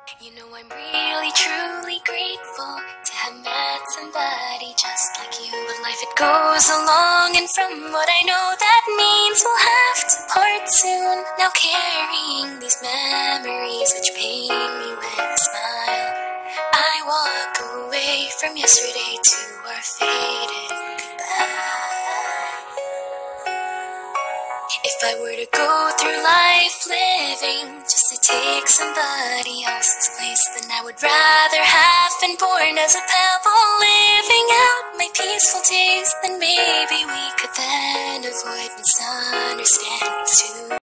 You know I'm really truly grateful to have met somebody just like you. But life it goes along, and from what I know that means we'll have to part soon. Now carrying these memories which paint me with a smile, I walk away from yesterday to our faded goodbye. If I were to go through life living just to take somebody else's place, then I would rather have been born as a pebble, living out my peaceful days. Then maybe we could then avoid misunderstandings too.